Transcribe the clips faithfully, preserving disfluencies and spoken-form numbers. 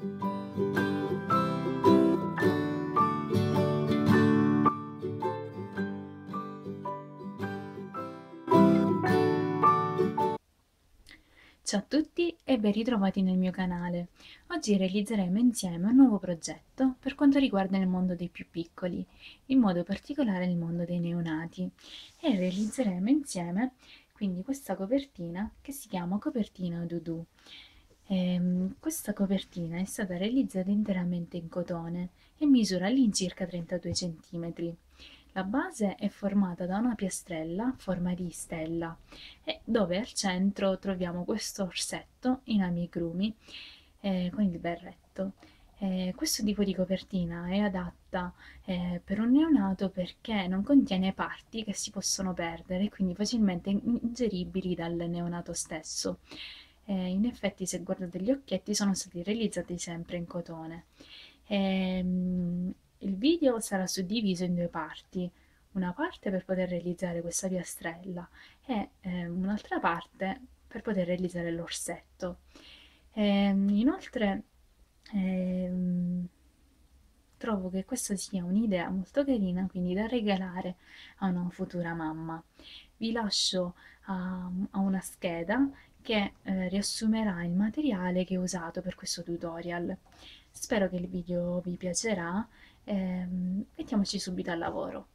Ciao a tutti e ben ritrovati nel mio canale. Oggi realizzeremo insieme un nuovo progetto per quanto riguarda il mondo dei più piccoli, in modo particolare il mondo dei neonati, e realizzeremo insieme quindi questa copertina che si chiama copertina Dudu. Ehm, questa copertina è stata realizzata interamente in cotone e misura all'incirca trentadue centimetri. La base è formata da una piastrella a forma di stella e dove al centro troviamo questo orsetto in amigurumi eh, con il berretto. Eh, questo tipo di copertina è adatta eh, per un neonato perché non contiene parti che si possono perdere, quindi facilmente ingeribili dal neonato stesso. Eh, in effetti, se guardate gli occhietti, sono stati realizzati sempre in cotone. Ehm, il video sarà suddiviso in due parti, una parte per poter realizzare questa piastrella e eh, un'altra parte per poter realizzare l'orsetto. Ehm, inoltre ehm, trovo che questa sia un'idea molto carina, quindi da regalare a una futura mamma. Vi lascio a, a una scheda che eh, riassumerà il materiale che ho usato per questo tutorial. Spero che il video vi piacerà. Ehm, mettiamoci subito al lavoro.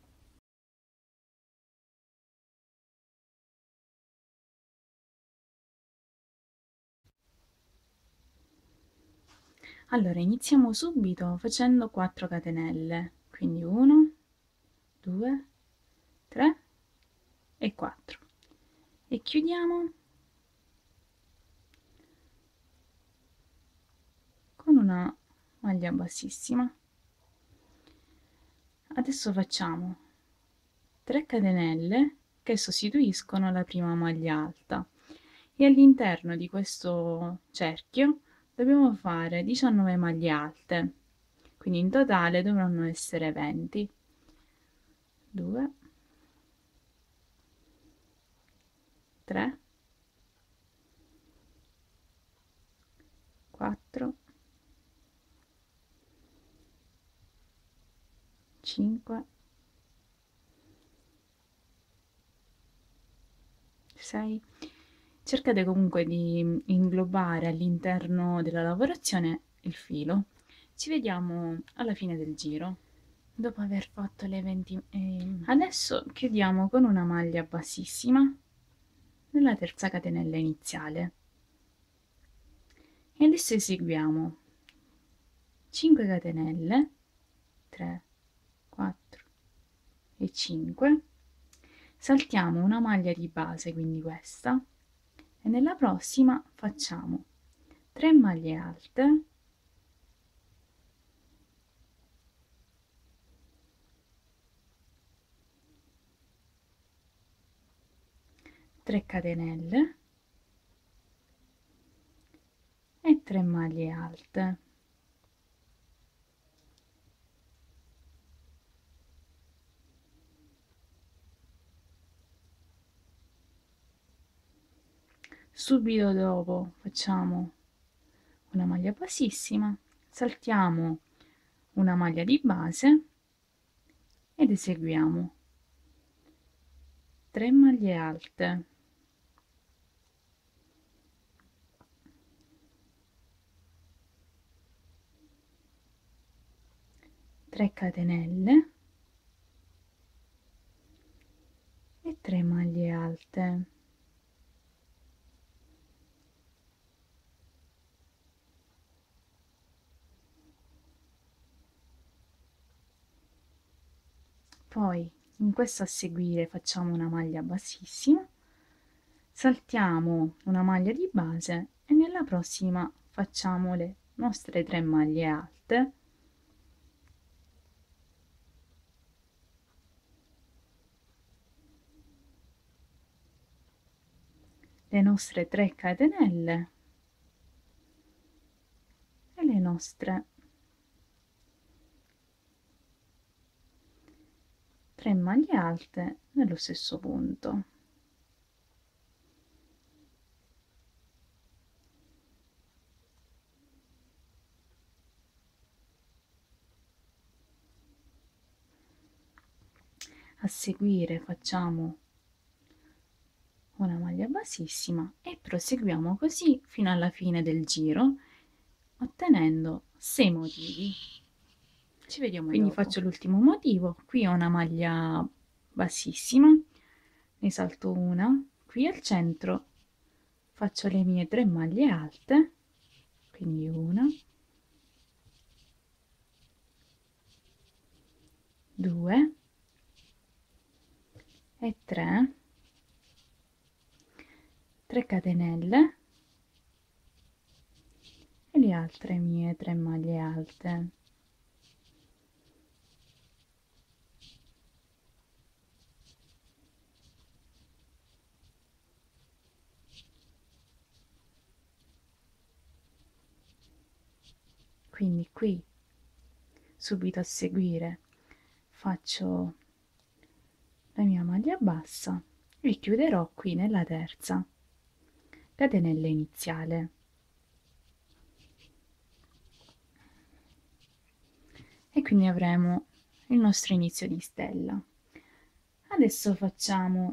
Allora, iniziamo subito facendo quattro catenelle, quindi uno, due, tre e quattro. E chiudiamo con una maglia bassissima. Adesso facciamo tre catenelle che sostituiscono la prima maglia alta e all'interno di questo cerchio dobbiamo fare diciannove maglie alte, quindi in totale dovranno essere venti. due, tre, quattro, cinque, sei. Cercate comunque di inglobare all'interno della lavorazione il filo. Ci vediamo alla fine del giro. Dopo aver fatto le venti, eh, adesso chiudiamo con una maglia bassissima nella terza catenella iniziale e adesso eseguiamo cinque catenelle, tre, quattro e cinque, saltiamo una maglia di base, quindi questa, e nella prossima facciamo tre maglie alte, tre catenelle e tre maglie alte. Subito dopo facciamo una maglia bassissima, saltiamo una maglia di base ed eseguiamo tre maglie alte, tre catenelle e tre maglie alte. Poi in questo a seguire facciamo una maglia bassissima, saltiamo una maglia di base e nella prossima facciamo le nostre tre maglie alte, le nostre tre catenelle e le nostre tre maglie alte nello stesso punto. A seguire facciamo una maglia bassissima e proseguiamo così fino alla fine del giro, ottenendo sei motivi. Ci vediamo Quindi dopo. faccio l'ultimo motivo. Qui ho una maglia bassissima, ne salto una, qui al centro faccio le mie tre maglie alte, quindi una, due e tre, tre catenelle e le altre mie tre maglie alte. Quindi qui subito a seguire faccio la mia maglia bassa e chiuderò qui nella terza catenella iniziale. E quindi avremo il nostro inizio di stella. Adesso facciamo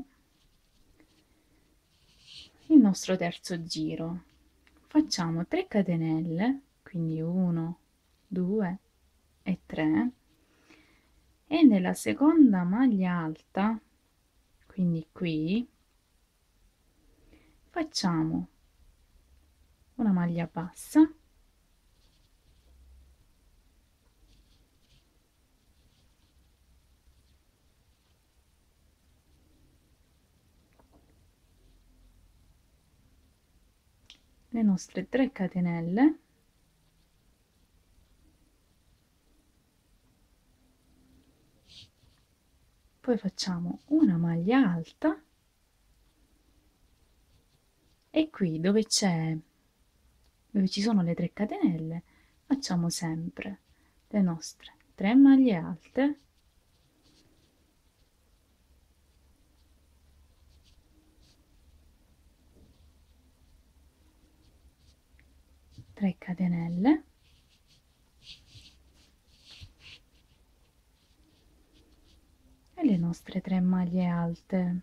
il nostro terzo giro. Facciamo tre catenelle, quindi uno, due e tre, e nella seconda maglia alta, quindi qui, facciamo una maglia bassa, le nostre tre catenelle, poi facciamo una maglia alta e qui dove c'è dove ci sono le tre catenelle facciamo sempre le nostre tre maglie alte, tre catenelle e le nostre tre maglie alte.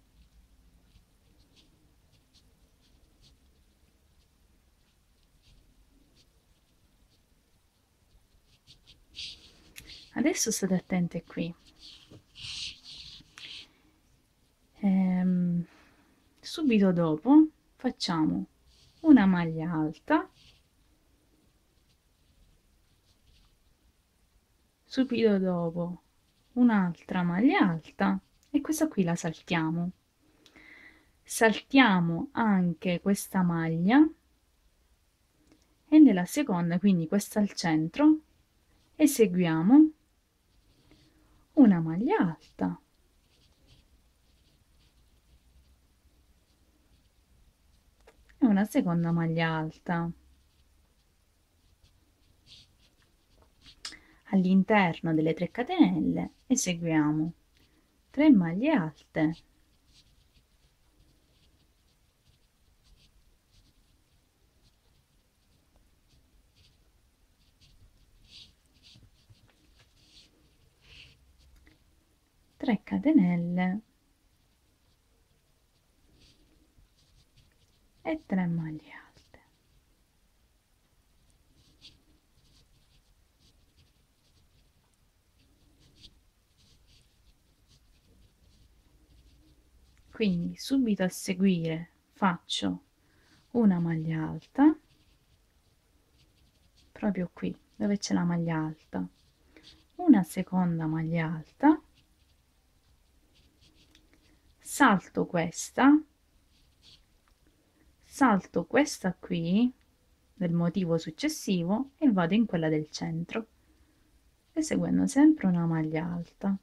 Adesso state attente qui. Ehm, subito dopo facciamo una maglia alta, subito dopo un'altra maglia alta e questa qui la saltiamo. Saltiamo anche questa maglia e nella seconda, quindi questa al centro, eseguiamo una maglia alta e una seconda maglia alta. All'interno delle tre catenelle eseguiamo tre maglie alte, tre catenelle e tre maglie alte. Quindi subito a seguire faccio una maglia alta, proprio qui dove c'è la maglia alta, una seconda maglia alta, salto questa, salto questa qui del motivo successivo e vado in quella del centro, eseguendo sempre una maglia alta.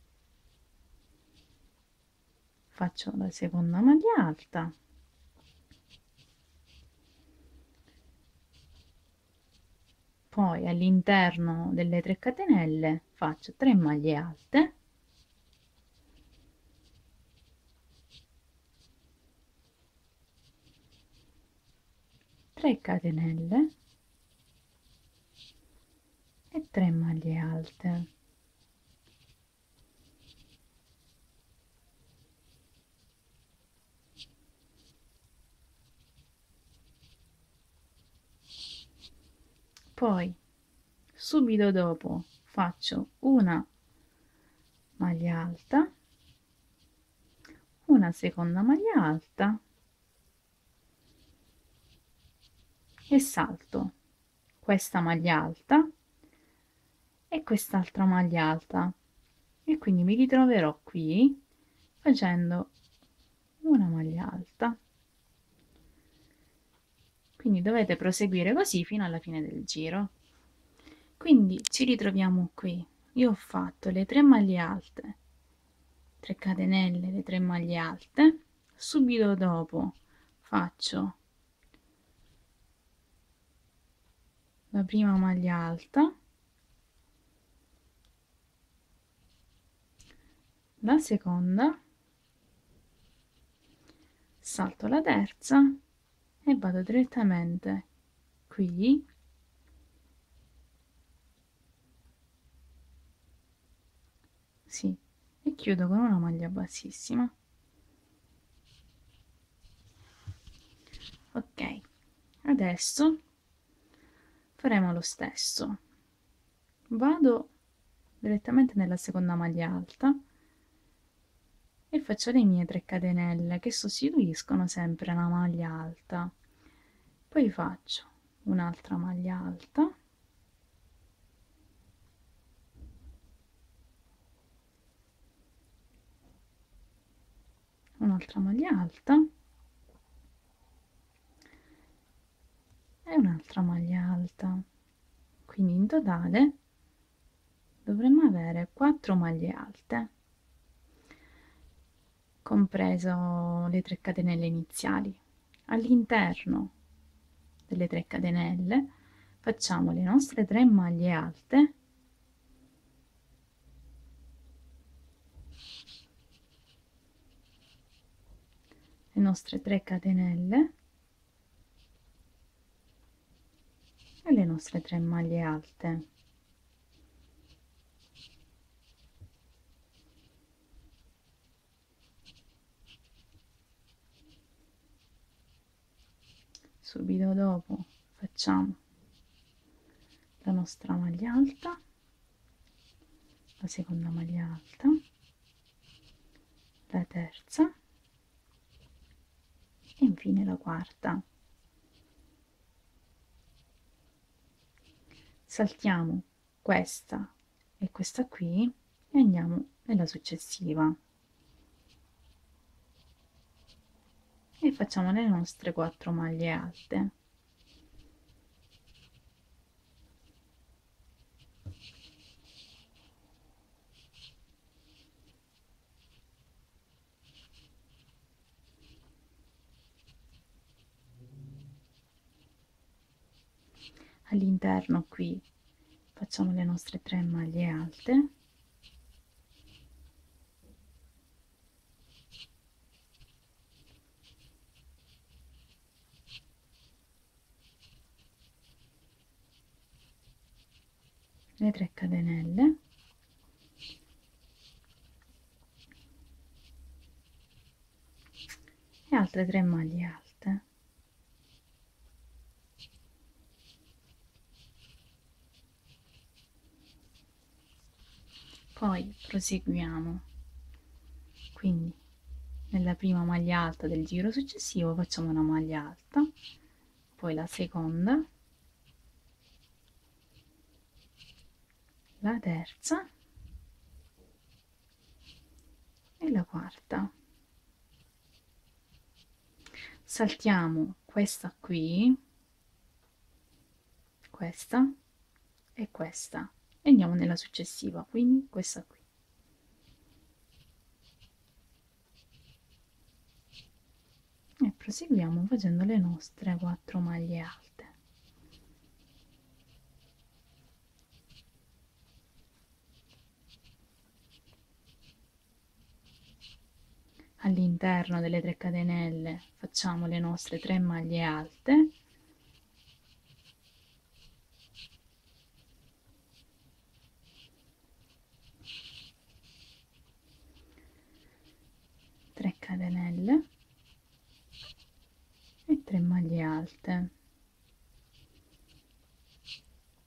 Faccio la seconda maglia alta, poi all'interno delle tre catenelle faccio tre maglie alte, tre catenelle e tre maglie alte. Poi subito dopo faccio una maglia alta, una seconda maglia alta e salto questa maglia alta e quest'altra maglia alta, e quindi mi ritroverò qui facendo una maglia alta. Quindi dovete proseguire così fino alla fine del giro. Quindi ci ritroviamo qui. Io ho fatto le tre maglie alte, tre catenelle, le tre maglie alte, subito dopo faccio la prima maglia alta, la seconda, salto la terza e vado direttamente qui sì, e chiudo con una maglia bassissima. Ok, adesso faremo lo stesso. Vado direttamente nella seconda maglia alta e faccio le mie tre catenelle che sostituiscono sempre la maglia alta. Poi faccio un'altra maglia alta, un'altra maglia alta e un'altra maglia alta. Quindi in totale dovremmo avere quattro maglie alte, compreso le tre catenelle iniziali. All'interno delle tre catenelle facciamo le nostre tre maglie alte, le nostre tre catenelle e le nostre tre maglie alte. Subito dopo facciamo la nostra maglia alta, la seconda maglia alta, la terza e infine la quarta. Saltiamo questa e questa qui e andiamo nella successiva e facciamo le nostre quattro maglie alte. All'interno qui facciamo le nostre tre maglie alte, le tre catenelle e altre tre maglie alte. Poi proseguiamo, quindi nella prima maglia alta del giro successivo facciamo una maglia alta, poi la seconda, la terza e la quarta. Saltiamo questa qui, questa e questa e andiamo nella successiva, quindi questa qui. E proseguiamo facendo le nostre quattro maglie alte. All'interno delle tre catenelle facciamo le nostre tre maglie alte, tre catenelle e tre maglie alte.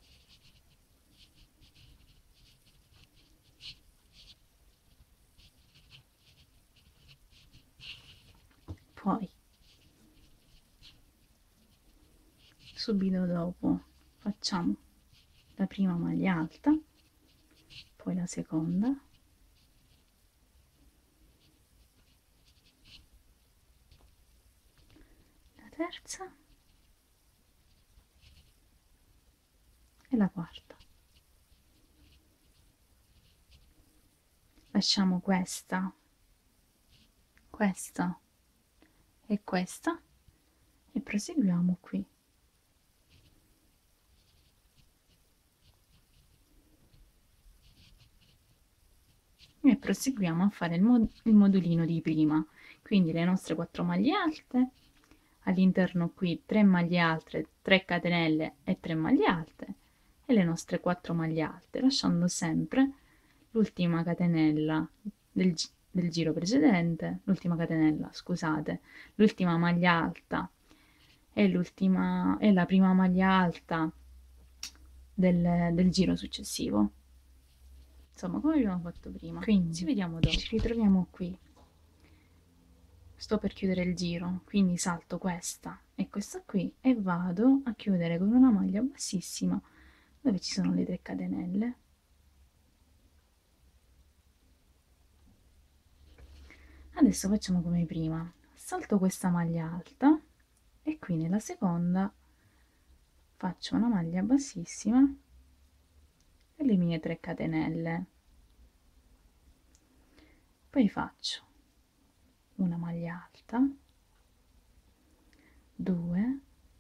Poi subito dopo facciamo la prima maglia alta, poi la seconda, la terza e la quarta. Lasciamo questa, questa e questa e proseguiamo qui. E proseguiamo a fare il, mod il modulino di prima, quindi le nostre quattro maglie alte, all'interno qui tre maglie alte, tre catenelle e tre maglie alte e le nostre quattro maglie alte, lasciando sempre l'ultima catenella del, gi del giro precedente, l'ultima catenella, scusate, l'ultima maglia alta e l'ultima e la prima maglia alta del, del giro successivo. Insomma, come abbiamo fatto prima. Quindi ci vediamo dopo. Ci ritroviamo qui. Sto per chiudere il giro, quindi salto questa e questa qui e vado a chiudere con una maglia bassissima dove ci sono le tre catenelle. Adesso facciamo come prima. Salto questa maglia alta e qui nella seconda faccio una maglia bassissima e le mie tre catenelle. Poi faccio una maglia alta, due,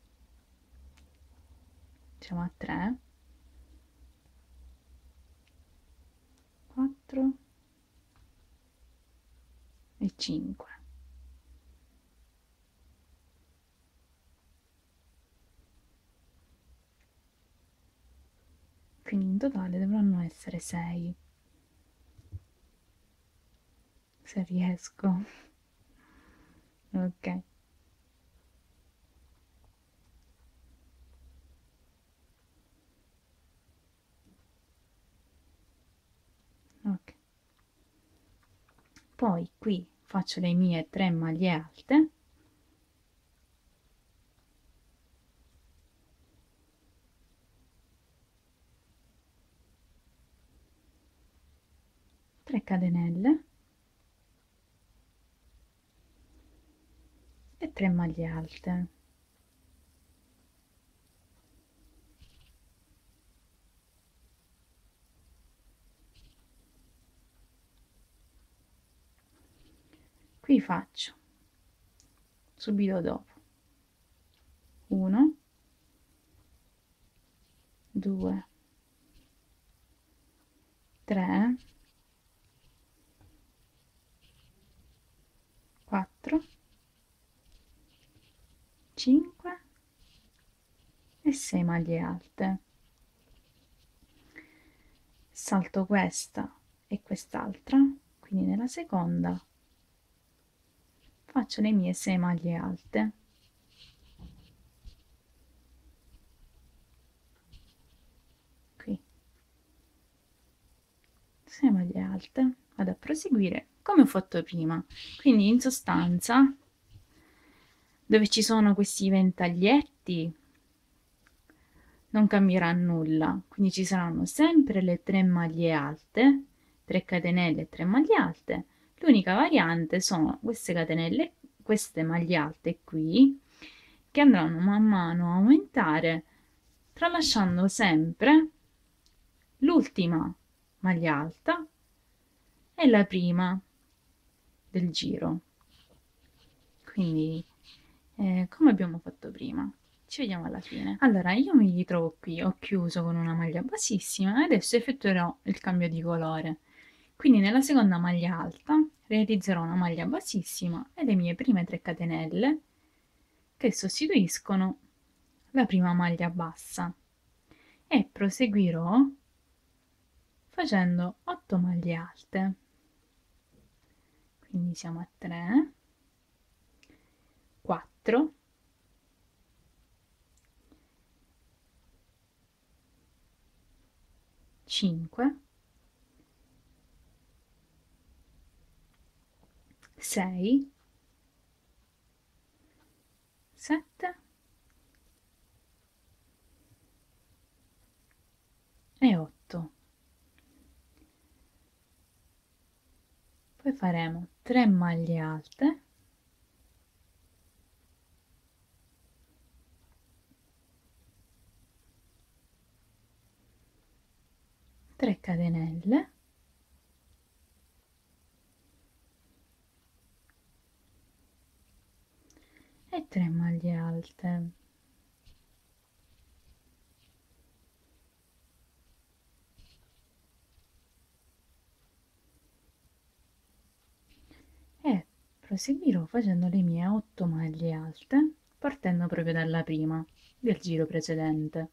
siamo a tre, quattro e cinque. Quindi in totale dovranno essere sei. Se riesco. Ok. Ok. Poi qui faccio le mie tre maglie alte. tre catenelle e tre maglie alte. Qui faccio subito dopo uno, due, tre, quattro, cinque e sei maglie alte. Salto questa e quest'altra, quindi nella seconda faccio le mie sei maglie alte. Qui sei maglie alte, vado a proseguire come ho fatto prima, quindi in sostanza dove ci sono questi ventaglietti non cambierà nulla, quindi ci saranno sempre le tre maglie alte, tre catenelle e tre maglie alte. L'unica variante sono queste catenelle, queste maglie alte qui, che andranno man mano a aumentare, tralasciando sempre l'ultima maglia alta e la prima del giro. Quindi, eh, come abbiamo fatto prima. Ci vediamo alla fine. Allora, io mi ritrovo qui, ho chiuso con una maglia bassissima e adesso effettuerò il cambio di colore. Quindi nella seconda maglia alta realizzerò una maglia bassissima e le mie prime tre catenelle che sostituiscono la prima maglia bassa e proseguirò facendo otto maglie alte. Quindi siamo a tre, quattro, cinque, sei, sette e otto. Poi faremo tre maglie alte, tre catenelle, e tre maglie alte. E proseguirò facendo le mie otto maglie alte, partendo proprio dalla prima del giro precedente.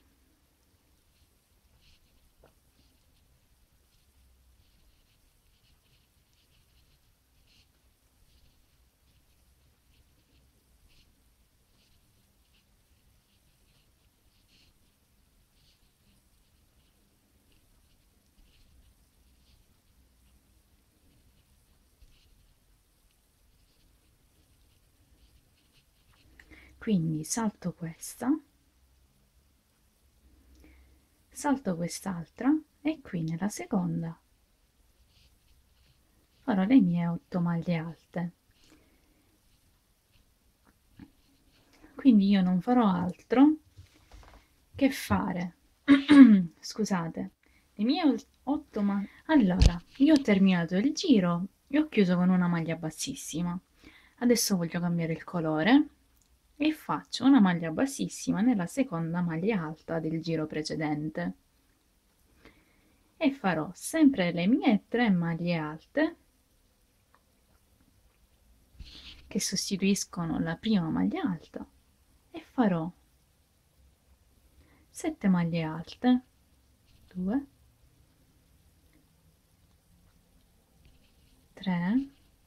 Quindi salto questa, salto quest'altra e qui nella seconda farò le mie otto maglie alte. Quindi io non farò altro che fare, scusate, le mie otto maglie. Allora, io ho terminato il giro e ho chiuso con una maglia bassissima. Adesso voglio cambiare il colore e faccio una maglia bassissima nella seconda maglia alta del giro precedente e farò sempre le mie tre maglie alte che sostituiscono la prima maglia alta e farò sette maglie alte, due, tre,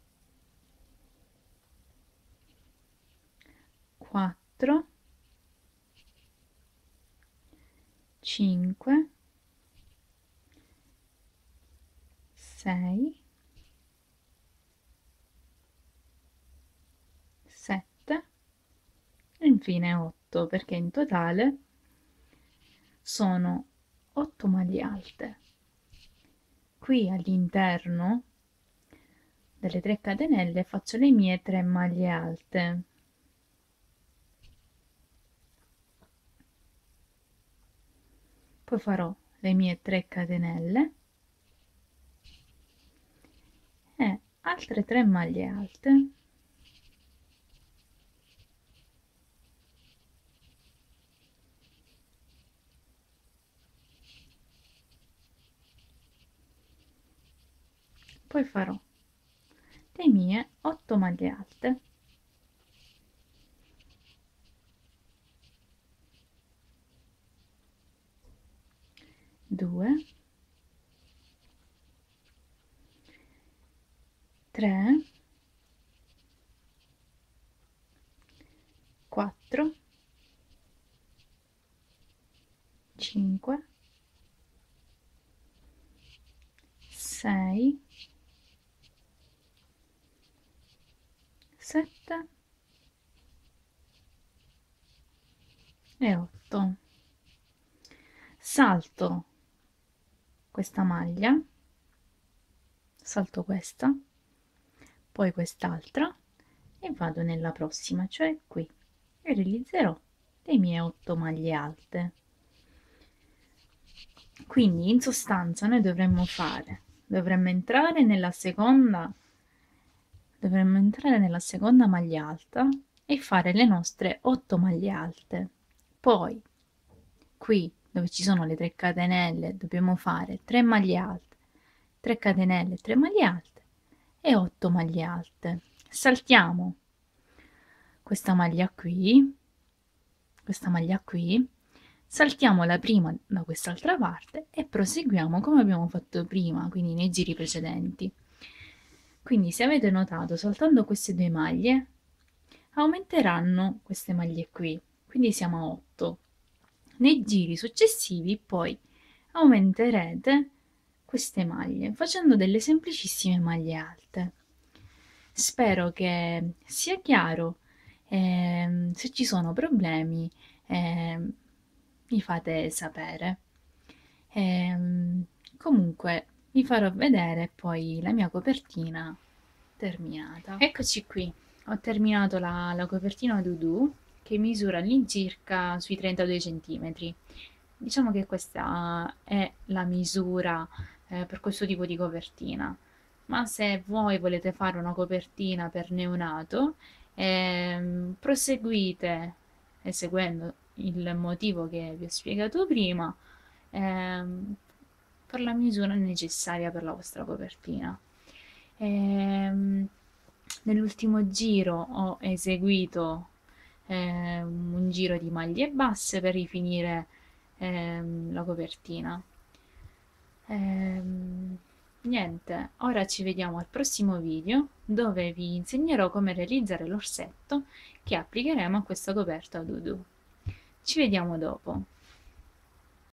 quattro, cinque, sei, sette e infine otto, perché in totale sono otto maglie alte. Qui all'interno delle tre catenelle faccio le mie tre maglie alte. Poi farò le mie tre catenelle e altre tre maglie alte. Poi farò le mie otto maglie alte. due, tre, quattro, cinque, sei, sette e otto. Salto questa maglia, salto questa, poi quest'altra e vado nella prossima, cioè qui, e realizzerò le mie otto maglie alte. Quindi in sostanza noi dovremmo fare, dovremmo entrare nella seconda, dovremmo entrare nella seconda maglia alta e fare le nostre otto maglie alte. Poi qui dove ci sono le tre catenelle dobbiamo fare tre maglie alte, tre catenelle, tre maglie alte e otto maglie alte. Saltiamo questa maglia qui, questa maglia qui, saltiamo la prima da quest'altra parte e proseguiamo come abbiamo fatto prima, quindi nei giri precedenti. Quindi se avete notato, saltando queste due maglie aumenteranno queste maglie qui, quindi siamo a otto. Nei giri successivi poi aumenterete queste maglie facendo delle semplicissime maglie alte. Spero che sia chiaro Ehm, se ci sono problemi, ehm, mi fate sapere. Ehm, comunque vi farò vedere poi la mia copertina terminata. Eccoci qui, ho terminato la, la copertina Doodoo che misura all'incirca sui trentadue centimetri. Diciamo che questa è la misura eh, per questo tipo di copertina, ma se voi volete fare una copertina per neonato, ehm, proseguite e seguendo il motivo che vi ho spiegato prima, ehm, per la misura necessaria per la vostra copertina. Ehm, nell'ultimo giro ho eseguito ehm, un giro di maglie basse per rifinire ehm, la copertina. Ehm, niente, ora ci vediamo al prossimo video dove vi insegnerò come realizzare l'orsetto che applicheremo a questa coperta Doodoo. Ci vediamo dopo.